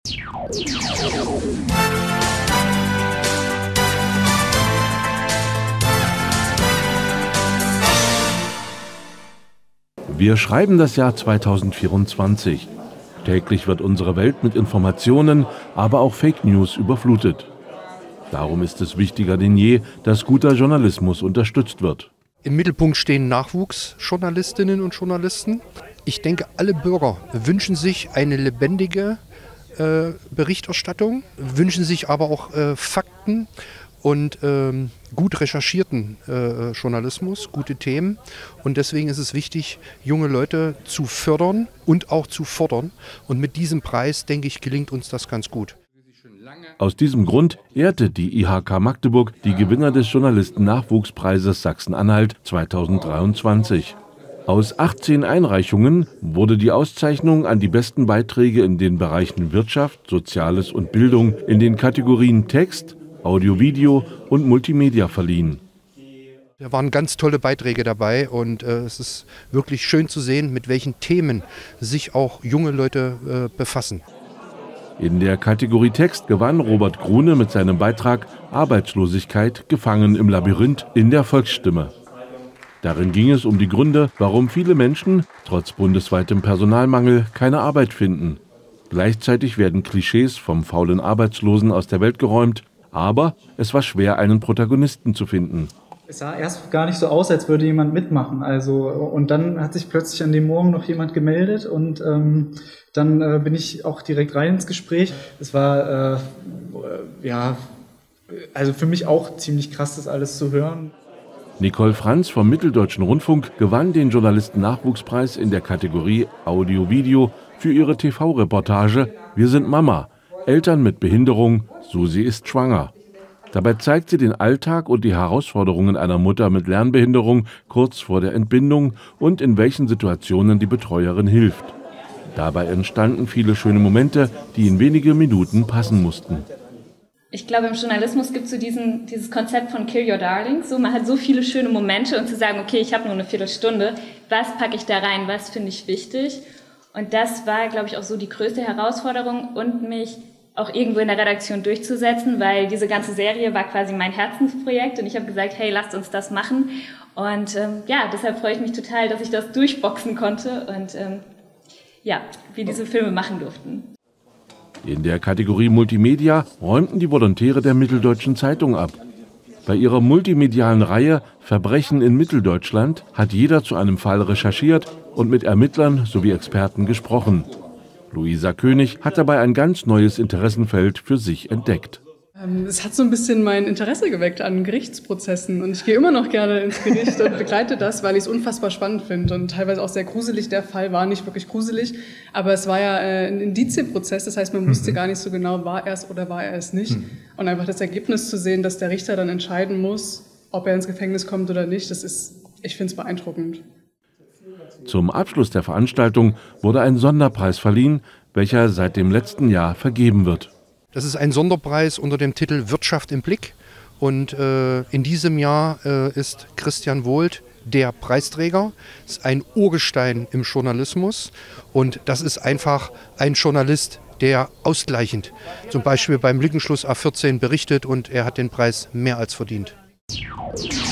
Wir schreiben das Jahr 2024. Täglich wird unsere Welt mit Informationen, aber auch Fake News überflutet. Darum ist es wichtiger denn je, dass guter Journalismus unterstützt wird. Im Mittelpunkt stehen Nachwuchsjournalistinnen und Journalisten. Ich denke, alle Bürger wünschen sich eine lebendige Berichterstattung, wünschen sich aber auch Fakten und gut recherchierten Journalismus, gute Themen. Und deswegen ist es wichtig, junge Leute zu fördern und auch zu fordern. Und mit diesem Preis, denke ich, gelingt uns das ganz gut. Aus diesem Grund ehrte die IHK Magdeburg die Gewinner des Journalisten-Nachwuchspreises Sachsen-Anhalt 2023. Aus 18 Einreichungen wurde die Auszeichnung an die besten Beiträge in den Bereichen Wirtschaft, Soziales und Bildung in den Kategorien Text, Audio-Video und Multimedia verliehen. Da waren ganz tolle Beiträge dabei und es ist wirklich schön zu sehen, mit welchen Themen sich auch junge Leute befassen. In der Kategorie Text gewann Robert Grune mit seinem Beitrag Arbeitslosigkeit gefangen im Labyrinth in der Volksstimme. Darin ging es um die Gründe, warum viele Menschen trotz bundesweitem Personalmangel keine Arbeit finden. Gleichzeitig werden Klischees vom faulen Arbeitslosen aus der Welt geräumt, aber es war schwer, einen Protagonisten zu finden. Es sah erst gar nicht so aus, als würde jemand mitmachen. Und dann hat sich plötzlich an dem Morgen noch jemand gemeldet und dann bin ich auch direkt rein ins Gespräch. Es war also für mich auch ziemlich krass, das alles zu hören. Nicole Franz vom Mitteldeutschen Rundfunk gewann den Journalisten-Nachwuchspreis in der Kategorie Audio-Video für ihre TV-Reportage Wir sind Mama, Eltern mit Behinderung, Susi ist schwanger. Dabei zeigt sie den Alltag und die Herausforderungen einer Mutter mit Lernbehinderung kurz vor der Entbindung und in welchen Situationen die Betreuerin hilft. Dabei entstanden viele schöne Momente, die in wenige Minuten passen mussten. Ich glaube, im Journalismus gibt es so dieses Konzept von Kill Your Darlings. So, man hat so viele schöne Momente und zu sagen, okay, ich habe nur eine Viertelstunde, was packe ich da rein, was finde ich wichtig? Und das war, glaube ich, auch so die größte Herausforderung und mich auch irgendwo in der Redaktion durchzusetzen, weil diese ganze Serie war quasi mein Herzensprojekt und ich habe gesagt, hey, lasst uns das machen. Und deshalb freue ich mich total, dass ich das durchboxen konnte und wir diese Filme machen durften. In der Kategorie Multimedia räumten die Volontäre der Mitteldeutschen Zeitung ab. Bei ihrer multimedialen Reihe Verbrechen in Mitteldeutschland hat jeder zu einem Fall recherchiert und mit Ermittlern sowie Experten gesprochen. Luisa König hat dabei ein ganz neues Interessenfeld für sich entdeckt. Es hat so ein bisschen mein Interesse geweckt an Gerichtsprozessen und ich gehe immer noch gerne ins Gericht und begleite das, weil ich es unfassbar spannend finde und teilweise auch sehr gruselig. Der Fall war nicht wirklich gruselig, aber es war ja ein Indizienprozess, das heißt, man wusste gar nicht so genau, war er es oder war er es nicht. Und einfach das Ergebnis zu sehen, dass der Richter dann entscheiden muss, ob er ins Gefängnis kommt oder nicht, ich finde es beeindruckend. Zum Abschluss der Veranstaltung wurde ein Sonderpreis verliehen, welcher seit dem letzten Jahr vergeben wird. Das ist ein Sonderpreis unter dem Titel Wirtschaft im Blick. Und in diesem Jahr ist Christian Wohlt der Preisträger. Das ist ein Urgestein im Journalismus. Und das ist einfach ein Journalist, der ausgleichend zum Beispiel beim Lückenschluss A14 berichtet und er hat den Preis mehr als verdient.